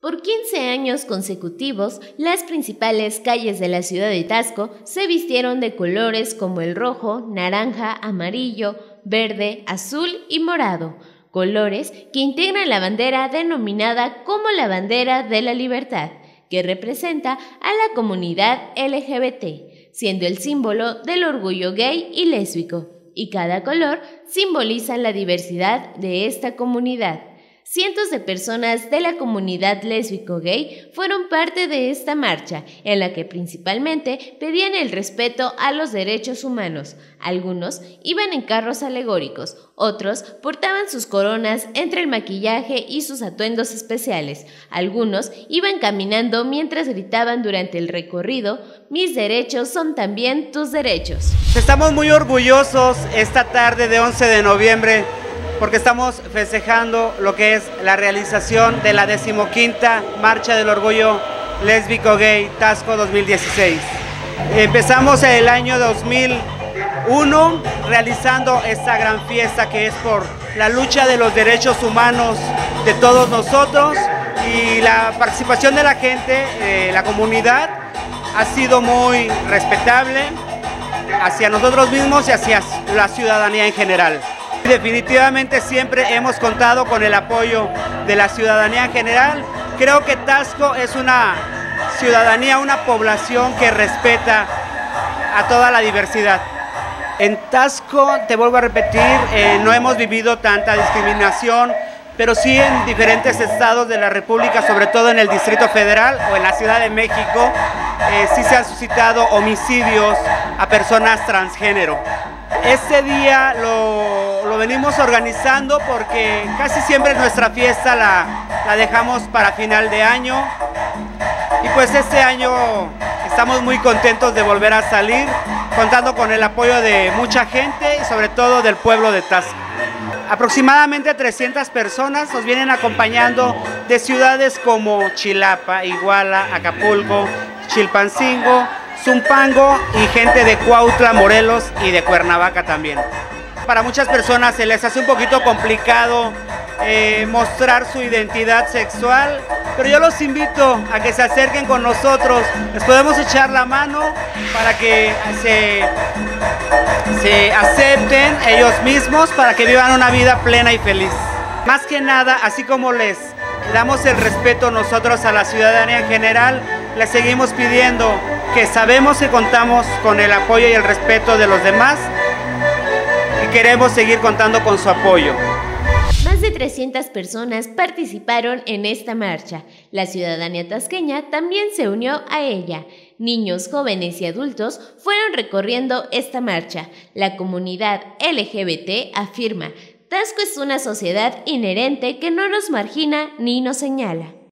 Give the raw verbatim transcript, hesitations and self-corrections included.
Por quince años consecutivos, las principales calles de la ciudad de Taxco se vistieron de colores como el rojo, naranja, amarillo, verde, azul y morado, colores que integran la bandera denominada como la bandera de la libertad, que representa a la comunidad L G B T, siendo el símbolo del orgullo gay y lésbico, y cada color simboliza la diversidad de esta comunidad. Cientos de personas de la comunidad lésbico-gay fueron parte de esta marcha, en la que principalmente pedían el respeto a los derechos humanos. Algunos iban en carros alegóricos, otros portaban sus coronas entre el maquillaje y sus atuendos especiales. Algunos iban caminando mientras gritaban durante el recorrido: "Mis derechos son también tus derechos". Estamos muy orgullosos esta tarde de once de noviembre porque estamos festejando lo que es la realización de la decimoquinta Marcha del Orgullo Lésbico Gay Taxco dos mil dieciséis. Empezamos el año dos mil uno realizando esta gran fiesta que es por la lucha de los derechos humanos de todos nosotros, y la participación de la gente, eh, la comunidad, ha sido muy respetable hacia nosotros mismos y hacia la ciudadanía en general. Definitivamente siempre hemos contado con el apoyo de la ciudadanía en general. Creo que Taxco es una ciudadanía, una población que respeta a toda la diversidad. En Taxco, te vuelvo a repetir, eh, no hemos vivido tanta discriminación, pero sí en diferentes estados de la República, sobre todo en el Distrito Federal o en la Ciudad de México, eh, sí se han suscitado homicidios a personas transgénero. Este día lo, lo venimos organizando porque casi siempre nuestra fiesta la, la dejamos para final de año, y pues este año estamos muy contentos de volver a salir, contando con el apoyo de mucha gente y sobre todo del pueblo de Taxco. Aproximadamente trescientas personas nos vienen acompañando de ciudades como Chilapa, Iguala, Acapulco, Chilpancingo, Zumpango y gente de Cuautla, Morelos y de Cuernavaca también. Para muchas personas se les hace un poquito complicado eh, mostrar su identidad sexual, pero yo los invito a que se acerquen con nosotros, les podemos echar la mano para que se, se acepten ellos mismos, para que vivan una vida plena y feliz. Más que nada, así como les damos el respeto nosotros a la ciudadanía en general, les seguimos pidiendo que sabemos que contamos con el apoyo y el respeto de los demás y queremos seguir contando con su apoyo. Más de trescientas personas participaron en esta marcha. La ciudadanía tasqueña también se unió a ella. Niños, jóvenes y adultos fueron recorriendo esta marcha. La comunidad L G B T afirma: Taxco es una sociedad inherente que no nos margina ni nos señala.